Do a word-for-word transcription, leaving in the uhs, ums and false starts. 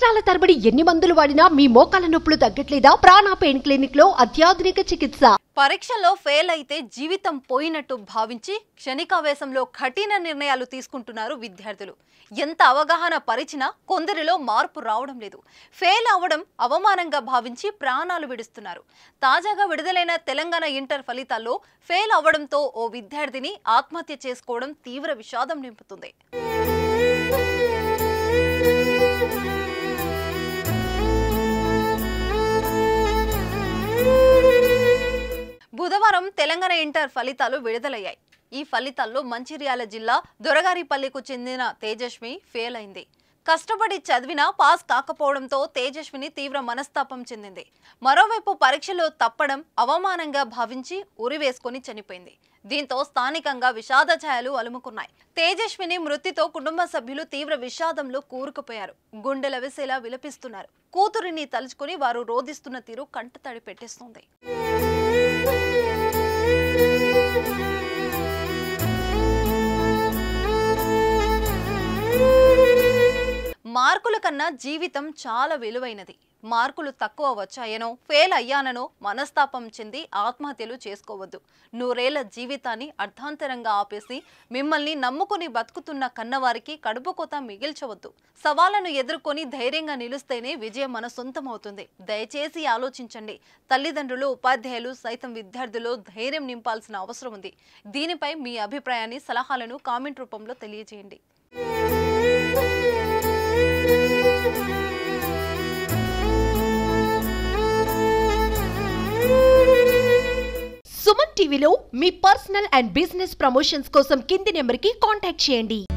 సంవత్సరాల తరబడి ఎన్ని మందులు వాడినా మీ మోకాల నొప్పులు తగ్గట్లేదా? ప్రాణ పెయిన్ క్లినిక్ లో అత్యాధునిక చికిత్స. పరీక్షల్లో ఫెయిల్ అయితే జీవితం పోయినట్టు భావించి క్షణికావేశంలో కఠిన నిర్ణయాలు తీసుకుంటున్నారు విద్యార్థులు. ఎంత అవగాహన పరిచినా కొందరిలో మార్పు రావడం లేదు. ఫెయిల్ అవ్వడం అవమానంగా భావించి ప్రాణాలు విడుస్తున్నారు. తాజాగా విడుదలైన తెలంగాణ ఇంటర్ ఫలితాల్లో ఫెయిల్ అవ్వడంతో ఓ విద్యార్థిని ఆత్మహత్య చేసుకోవడం తీవ్ర విషాదం నింపుతుంది. బుధవారం తెలంగాణ ఇంటర్ ఫలితాలు విడుదలయ్యాయి. ఈ ఫలితాల్లో మంచిర్యాల జిల్లా దొరగారిపల్లికు చెందిన తేజస్వి ఫెయిల్ అయింది. కష్టపడి చదివినా పాస్ కాకపోవడంతో తేజస్విని తీవ్ర మనస్తాపం చెందింది. మరోవైపు పరీక్షలో తప్పడం అవమానంగా భావించి ఉరివేసుకుని చనిపోయింది. దీంతో స్థానికంగా విషాద ఛాయలు అలుముకున్నాయి. తేజస్విని మృతితో కుటుంబ సభ్యులు తీవ్ర విషాదంలో కూరుకుపోయారు. గుండెల విసేలా విలపిస్తున్నారు. కూతురిని తలుచుకుని వారు రోధిస్తున్న తీరు కంటతడి పెట్టేస్తుంది. మార్కుల కన్నా జీవితం చాలా విలువైనది. మార్కులు తక్కువ వచ్చాయనో ఫెయిల్ అయ్యాననో మనస్తాపం చెంది ఆత్మహత్యలు చేసుకోవద్దు. నూరేళ్ల జీవితాన్ని అర్థాంతరంగా ఆపేసి మిమ్మల్ని నమ్ముకుని బతుకుతున్న కన్నవారికి కడుపుకోత మిగిల్చవద్దు. సవాళ్లను ఎదుర్కొని ధైర్యంగా నిలుస్తేనే విజయం మన సొంతమవుతుంది. దయచేసి ఆలోచించండి. తల్లిదండ్రులు, ఉపాధ్యాయులు సైతం విద్యార్థుల్లో ధైర్యం నింపాల్సిన అవసరం ఉంది. దీనిపై మీ అభిప్రాయాన్ని, సలహాలను కామెంట్ రూపంలో తెలియజేయండి. సుమన్ టీవీలో మీ పర్సనల్ అండ్ బిజినెస్ ప్రమోషన్స్ కోసం కింది నెంబర్కి కాంటాక్ట్ చేయండి.